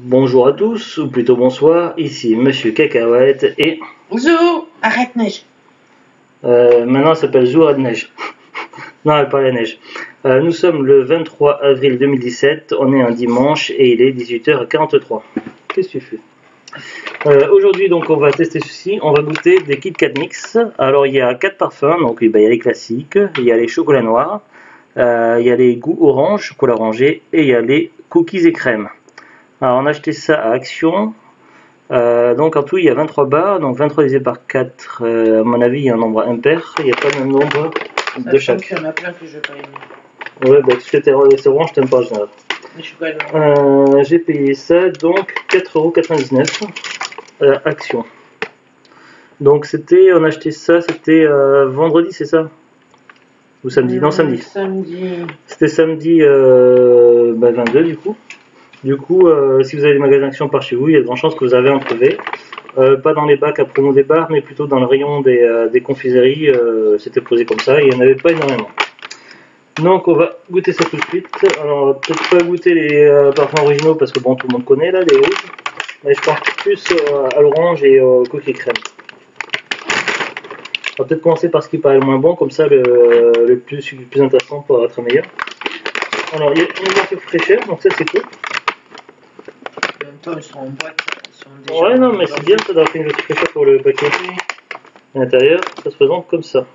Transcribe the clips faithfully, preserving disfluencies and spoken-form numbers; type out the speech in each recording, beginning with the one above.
Bonjour à tous, ou plutôt bonsoir, ici Monsieur Cacahuète et... Zou, arrête neige. Euh, maintenant ça s'appelle Zoura de neige. Non, elle parle la neige. Euh, nous sommes le vingt-trois avril deux mille dix-sept, on est un dimanche et il est dix-huit heures quarante-trois. Qu'est-ce que tu fais? euh, Aujourd'hui donc on va tester ceci, on va goûter des Kit Kat Mix. Alors il y a quatre parfums, donc il y a les classiques, il y a les chocolats noirs, euh, il y a les goûts orange, chocolat orangé et il y a les cookies et crème. Alors on a acheté ça à Action. Euh, donc en tout il y a vingt-trois barres, donc vingt-trois divisé par quatre, euh, à mon avis il y a un nombre impair, il n'y a pas le même nombre de chaque. Il y en a plein que je pas aimé. Ouais, bah tu sais, c'est orange, je t'aime pas en général. Les chocolats. Euh, j'ai payé ça donc quatre euros quatre-vingt-dix-neuf euh, Action. Donc c'était, on a acheté ça, c'était euh, vendredi, c'est ça? Ou samedi? Mmh, non, samedi. Samedi. C'était samedi euh, bah, vingt-deux du coup. Du coup, euh, si vous avez des magasins Action par chez vous, il y a de grandes chances que vous avez un brevet. Euh, pas dans les bacs à promo des bars, mais plutôt dans le rayon des, euh, des confiseries. Euh, C'était posé comme ça, et il n'y en avait pas énormément. Donc on va goûter ça tout de suite. Alors on va peut-être pas goûter les euh, parfums originaux parce que bon, tout le monde connaît là, les rouges. Mais je pense plus euh, à l'orange et au cookie crème. On va peut-être commencer par ce qui paraît le moins bon, comme ça le, le, plus, le plus intéressant pour être meilleur. Alors il y a une marque fraîcheur, donc ça c'est cool. En même temps, ils sont en boîte. Ils sont déjà Ouais, non, mais c'est bien ça d'avoir fait une petite fraîcheur pour le paquet. À l'intérieur, ça se présente comme ça.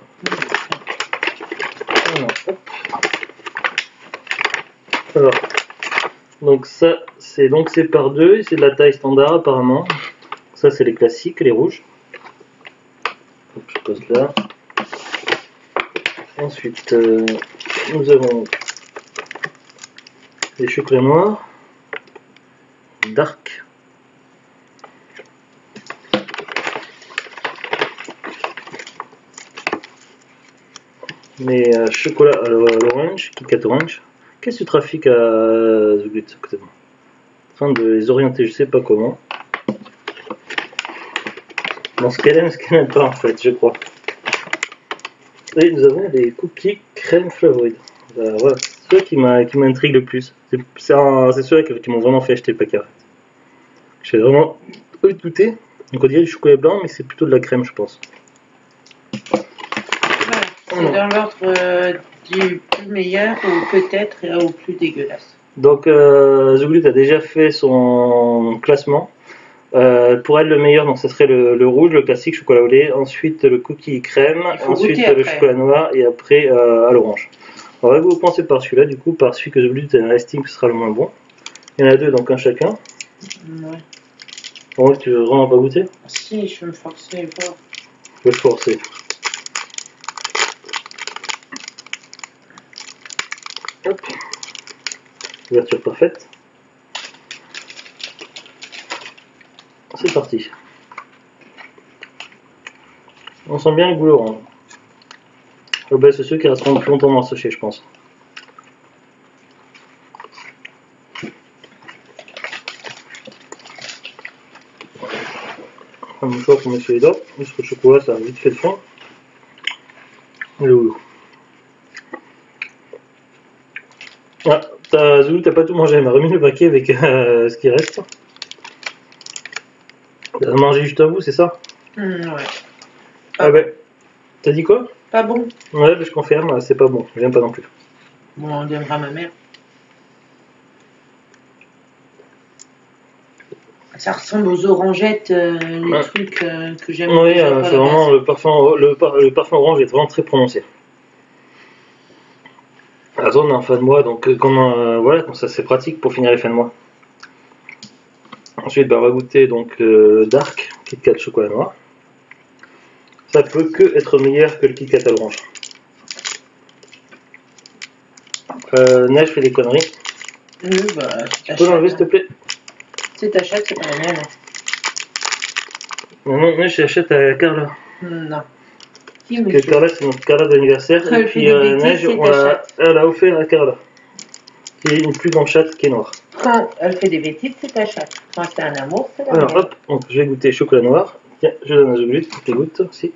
Alors, hop. Alors, donc ça, c'est donc c'est par deux, c'est de la taille standard apparemment. Ça, c'est les classiques, les rouges. Hop, je pose là. Ensuite, euh, nous avons les chocolats noirs, dark. Mais euh, chocolat à l'orange, Kit Kat orange. Qu'est-ce que tu trafiques à Zuglit à côté de moi? En train de les orienter, je sais pas comment. Dans ce qu'elle aime, ce qu'elle n'aime pas en fait, je crois. Et nous avons des cookies crème flavonoïde. Euh, voilà, c'est ceux qui m'intrigue le plus. C'est ceux qui m'ont vraiment fait acheter le paquet. J'ai vraiment envie de goûter. Donc on dirait du chocolat blanc, mais c'est plutôt de la crème, je pense. Voilà, c'est dans l'ordre euh, du plus meilleur ou peut-être au plus dégueulasse. Donc euh, Zuglut a déjà fait son classement. Euh, pour elle, le meilleur, donc ça serait le, le rouge, le classique chocolat au lait. Ensuite le cookie crème, ensuite le chocolat noir et après euh, à l'orange. On va vous commencer par celui-là, du coup, par celui que Zuglut estime que ce sera le moins bon. Il y en a deux, donc un chacun. Ouais. Bon, tu veux vraiment pas goûter? Si, je vais me forcer fort. Je vais te forcer. Hop. Ouverture parfaite. C'est parti. On sent bien le goût orange. Oh ben, c'est ceux qui resteront plus longtemps dans le sachet, je pense. Un mouchoir pour monsieur les dents, parce que le chocolat ça a vite fait le fond. Et le goût. Ah, t'as Zoulou, t'as pas tout mangé, elle m'a remis le paquet avec euh, ce qui reste. T'as mangé juste à vous, c'est ça? Mmh, ouais. Ah ben, t'as dit quoi? Pas bon. Ouais, ben, je confirme, c'est pas bon, j'aime pas non plus. Bon, on donnera à ma mère. Ça ressemble aux orangettes, euh, les ouais. trucs euh, que j'aime. Oui, euh, c'est vraiment le parfum, le, par, le parfum orange est vraiment très prononcé. La zone en fin de mois, donc comment euh, voilà, comme ça c'est pratique pour finir les fins de mois. Ensuite, bah, on va goûter donc euh, Dark Kit Kat chocolat noir. Ça peut que être meilleur que le Kit Kat à l'orange. Euh, Neige fait des conneries. Oui, bah, tu peux l'enlever s'il te plaît? C'est ta chatte, c'est pas la mienne. Non, non, Neige j'achète à Carla. Non. Qui, Parce que Carla c'est notre Carla d'anniversaire. Et puis euh, Neige, on a, elle a offert à Carla. Qui est une plus grande chatte qui est noire. Quand elle fait des bêtises, c'est ta chatte. Quand c'est un amour, c'est la mienne. Alors hop, donc, je vais goûter chocolat noir. Tiens, je donne à Zuglut pour qu'il goûte aussi.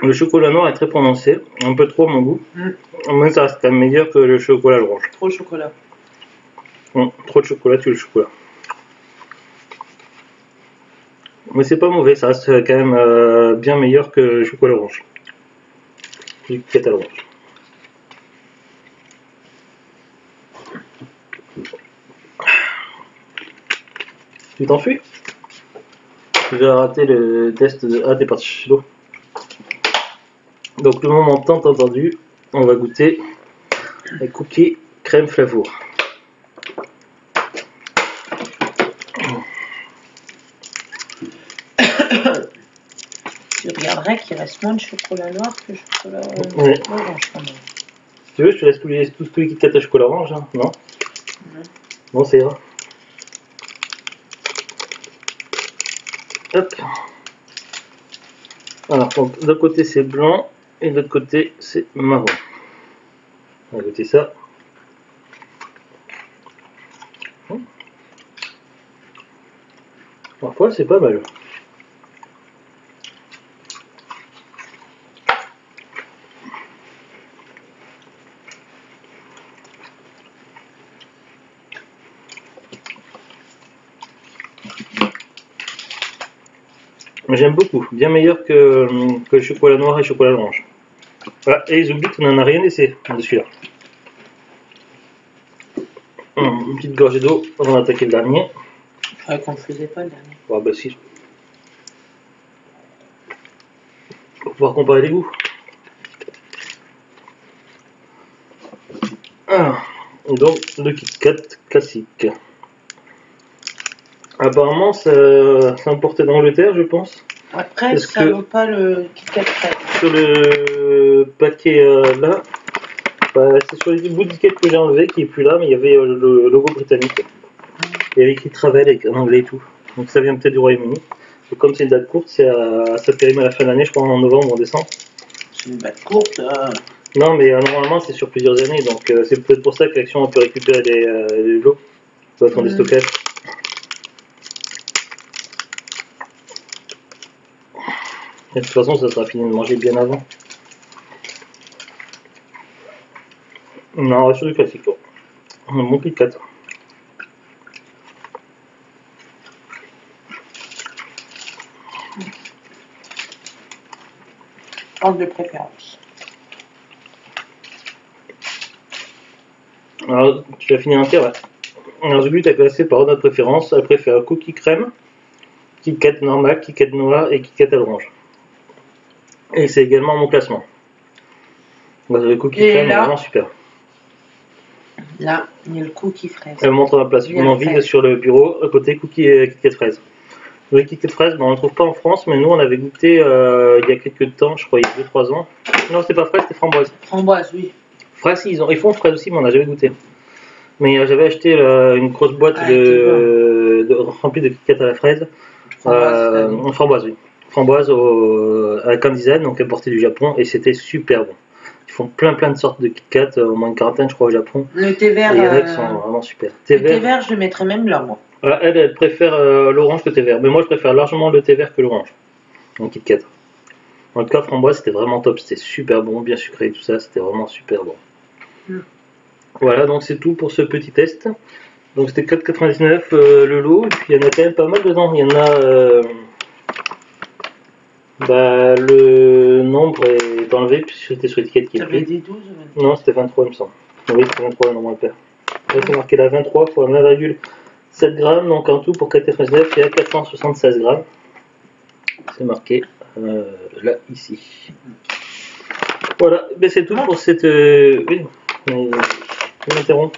Le chocolat noir est très prononcé, un peu trop à mon goût, Mm. mais ça reste quand même meilleur que le chocolat orange. Trop chocolat. Bon, trop de chocolat, tu le chocolat. Mais c'est pas mauvais, ça reste quand même euh, bien meilleur que le chocolat orange. Du Kit Kat à l'orange. Tu t'enfuis? J'ai raté le test de... Ah, t'es parti chez l'eau. Donc le moment tant entendu, on va goûter les cookies crème flavour. Tu regarderais qu'il reste moins de chocolat noir que chocolat Ouais. orange quand même. Si tu veux, je te laisse tous les, tous les Kit Kat à chocolat orange, hein, non? Non. Bon, c'est ira. Hop. Alors, d'un côté c'est blanc et de l'autre côté c'est marron. On va goûter ça. Parfois c'est pas mal. J'aime beaucoup, bien meilleur que, que le chocolat noir et le chocolat orange. Voilà, et ils oublient qu'on n'en a rien laissé de celui-là. Une petite gorgée d'eau avant d'attaquer le dernier. Ouais, qu'on ne faisait pas le dernier. Ah bah si. Pour pouvoir comparer les goûts. Alors, donc le Kit Kat classique. Apparemment, c'est importé d'Angleterre, je pense. Après, Parce ça que- vaut pas le Kit Kat frais. Sur le paquet euh, là, bah, c'est sur les bouts d'étiquette que j'ai enlevé qui est plus là, mais il y avait euh, le logo britannique. Il y avait écrit Travel avec en anglais et tout. Donc ça vient peut-être du Royaume-Uni. Et comme c'est une date courte, c'est à, ça périme à la fin de l'année, je crois en novembre ou en décembre. C'est une batte courte. euh, Non, mais euh, normalement c'est sur plusieurs années, donc euh, c'est peut-être pour ça que l'Action a pu récupérer les, euh, les lots. Ça doit être en Mhm. déstockage. Et de toute façon, ça sera fini de manger bien avant. Non, on reste sur du classique. Quoi. Un bon Kit Kat. ordre de préférence. Alors, tu as fini entière, ouais. Alors, Zubu, tu as classé par ordre de préférence. Elle préfère cookie crème, Kit Kat normal, Kit Kat noir et Kit Kat à l'orange. Et c'est également mon classement. Donc, le cookie Et crème là est vraiment super. Là, il y a le cookie fraise. Elle montre la place Il y a vraiment le vide fraise. sur le bureau, à côté cookie et Kit Kat fraise. Le Kit Kat fraise, ben, on ne le trouve pas en France, mais nous on avait goûté euh, il y a quelques temps, je crois il y a deux trois ans. Non, c'était pas fraise, c'était framboise. Framboise, oui. Fraise, si, ils, ont, ils font fraise aussi, mais on n'a jamais goûté. Mais euh, j'avais acheté euh, une grosse boîte Ah, de, de, remplie de Kit Kat à la fraise. Framboise, Euh, t'as dit. framboise, oui. Framboise au, avec un design, donc importé du Japon, et c'était super bon. Ils font plein plein de sortes de Kit Kat, euh, au moins une quarantaine, je crois, au Japon. Le thé vert. Et il y en a euh, qui sont vraiment super. Thé Le thé vert, vert, je le mettrais même là, moi. euh, elle, elle préfère euh, l'orange que le thé vert, mais moi je préfère largement le thé vert que l'orange en Kit Kat. En tout cas, framboise, c'était vraiment top, c'était super bon, bien sucré, tout ça, c'était vraiment super bon. Mm. Voilà, donc c'est tout pour ce petit test. Donc c'était quatre quatre-vingt-dix-neuf euh, le lot, et puis il y en a quand même pas mal dedans. Il y en a. Euh, bah, le nombre est enlevé, puisque c'était sur l'étiquette qui est T'avais pris. dit douze ou vingt-deux? Non, c'était vingt-trois, il me semble. Oui, c'était vingt-trois, normalement, le père. Là, c'est marqué là vingt-trois fois neuf virgule sept grammes, donc en tout pour quatre quatre-vingt-dix-neuf, il y a quatre cent soixante-seize grammes. C'est marqué euh, là, ici. Voilà, ben c'est tout pour cette. Euh, oui, mais je m'interromps.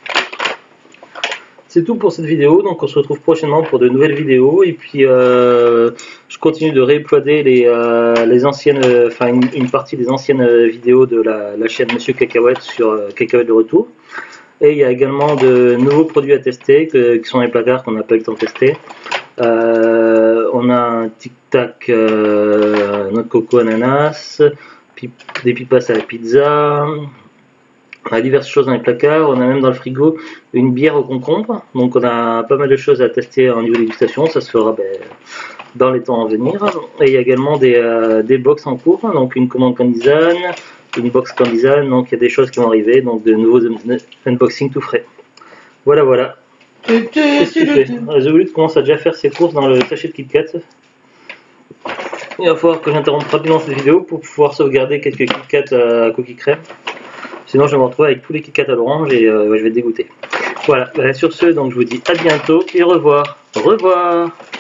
C'est tout pour cette vidéo, donc on se retrouve prochainement pour de nouvelles vidéos, et puis euh, je continue de réuploader les, euh, les anciennes, enfin une, une partie des anciennes vidéos de la, la chaîne Monsieur Cacahuète sur euh, Cacahuète de retour, et il y a également de nouveaux produits à tester, que, qui sont les placards qu'on n'a pas eu le temps de tester. Euh, on a un Tic Tac euh, noix de coco ananas, pip, des pipas à la pizza. On a diverses choses dans les placards, on a même dans le frigo une bière au concombre, donc on a pas mal de choses à tester en niveau dégustation, ça se fera ben, dans les temps à venir. Et il y a également des, euh, des box en cours, donc une commande Candysan, une box Candysan, donc il y a des choses qui vont arriver, donc de nouveaux unboxing tout frais. Voilà, voilà. Qu'est-ce que tu fais? The Wolf commence à déjà faire ses courses dans le sachet de Kit Kat. Il va falloir que j'interrompe rapidement cette vidéo pour pouvoir sauvegarder quelques Kit Kat à cookie crème. Sinon je vais me retrouver avec tous les Kit Kat à l'orange et euh, je vais être dégoûté. Voilà, sur ce, donc je vous dis à bientôt et au revoir. Au revoir.